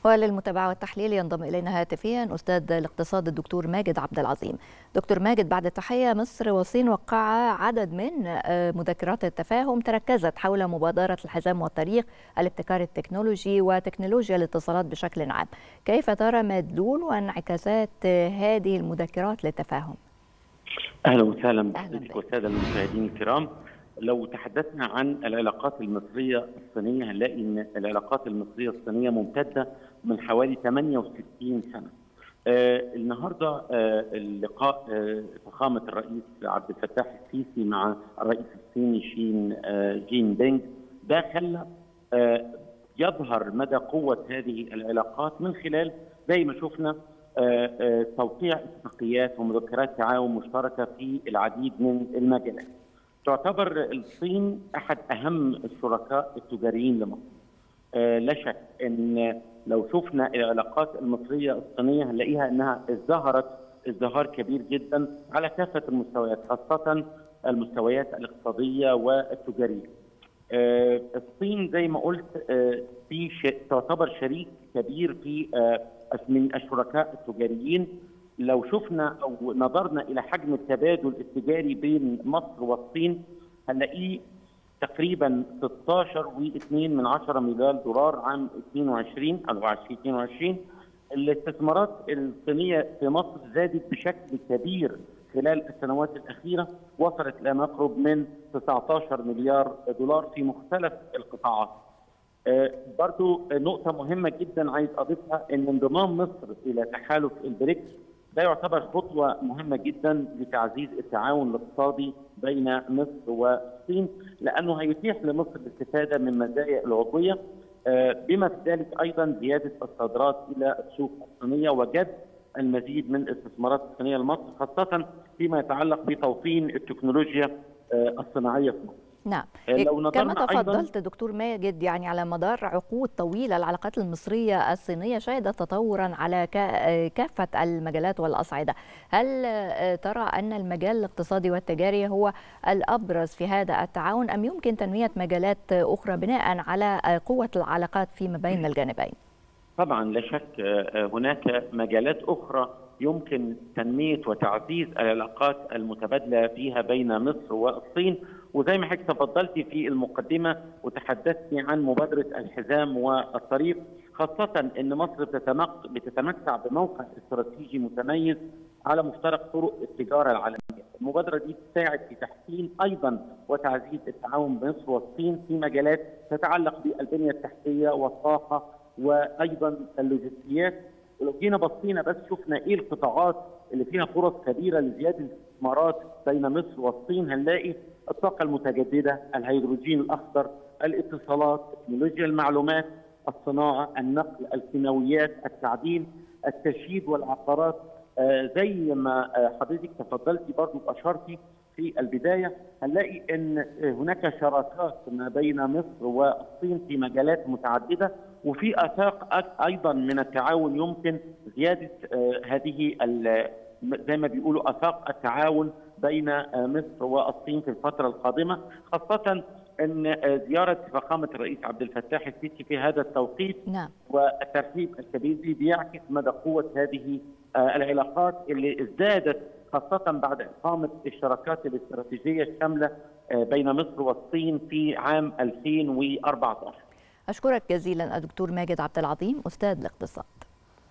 وللمتابعة والتحليل ينضم إلينا هاتفيا أستاذ الاقتصاد الدكتور ماجد عبد العظيم. دكتور ماجد، بعد التحية، مصر والصين وقعا عدد من مذكرات التفاهم تركزت حول مبادرة الحزام والطريق، الابتكار التكنولوجي وتكنولوجيا الاتصالات بشكل عام. كيف ترى مدلول وانعكاسات هذه المذكرات للتفاهم؟ أهلا وسهلا بحضرتك والسادة المشاهدين الكرام. لو تحدثنا عن العلاقات المصرية الصينية هنلاقي أن العلاقات المصرية الصينية ممتدة من حوالي 68 سنة. النهارده اللقاء فخامة الرئيس عبد الفتاح السيسي مع الرئيس الصيني جين بينغ ده خلى يظهر مدى قوة هذه العلاقات من خلال زي ما شفنا توقيع اتفاقيات ومذكرات تعاون مشتركة في العديد من المجالات. تعتبر الصين أحد أهم الشركاء التجاريين لمصر. لا شك أن لو شفنا العلاقات المصرية الصينية هنلاقيها أنها ازدهرت ازدهار كبير جدا على كافة المستويات، خاصة المستويات الاقتصادية والتجارية. الصين زي ما قلت تعتبر شريك كبير في من الشركاء التجاريين. لو شفنا أو نظرنا إلى حجم التبادل التجاري بين مصر والصين هنلاقيه تقريبا 16.2 مليار دولار عام 22 أو 2022. الاستثمارات الصينية في مصر زادت بشكل كبير خلال السنوات الأخيرة، وصلت إلى ما يقرب من 19 مليار دولار في مختلف القطاعات. برضو نقطة مهمة جدا عايز أضيفها أن انضمام مصر إلى تحالف البريكس ده يعتبر خطوة مهمة جدا لتعزيز التعاون الاقتصادي بين مصر والصين، لأنه هيتيح لمصر الاستفادة من مزايا العضوية، بما في ذلك أيضا زيادة الصادرات إلى السوق الصينية وجذب المزيد من الاستثمارات الصينية لمصر، خاصة فيما يتعلق بتوطين التكنولوجيا الصناعية في مصر. نعم، كما تفضلت دكتور ماجد، يعني على مدار عقود طويلة العلاقات المصرية الصينية شهدت تطورا على كافة المجالات والأصعدة. هل ترى أن المجال الاقتصادي والتجاري هو الأبرز في هذا التعاون، أم يمكن تنمية مجالات أخرى بناء على قوة العلاقات فيما بين الجانبين؟ طبعا لا شك هناك مجالات أخرى يمكن تنمية وتعزيز العلاقات المتبادلة فيها بين مصر والصين، وزي ما حضرتك تفضلتي في المقدمة وتحدثتي عن مبادرة الحزام والطريق، خاصة أن مصر بتتمتع بموقع استراتيجي متميز على مفترق طرق التجارة العالمية. المبادرة دي تساعد في تحسين أيضا وتعزيز التعاون بين مصر والصين في مجالات تتعلق بالبنية التحتية والطاقة وأيضا اللوجستيات. ولو جينا بصينا بس شفنا ايه القطاعات اللي فيها فرص كبيره لزياده الاستثمارات بين مصر والصين، هنلاقي الطاقه المتجدده، الهيدروجين الاخضر، الاتصالات، تكنولوجيا المعلومات، الصناعه، النقل، الكيماويات، التعدين، التشييد والعقارات. زي ما حضرتك تفضلتي برضو واشرتي في البدايه، هنلاقي ان هناك شراكات ما بين مصر والصين في مجالات متعدده، وفي آفاق أيضا من التعاون يمكن زيادة هذه زي ما بيقولوا آفاق التعاون بين مصر والصين في الفترة القادمة، خاصة أن زيارة فخامة الرئيس عبد الفتاح السيسي في هذا التوقيت والترتيب الكبير دي بيعكس مدى قوة هذه العلاقات اللي ازدادت، خاصة بعد إقامة الشراكات الاستراتيجية الشاملة بين مصر والصين في عام 2014. أشكرك جزيلا الدكتور ماجد عبد العظيم، أستاذ الاقتصاد.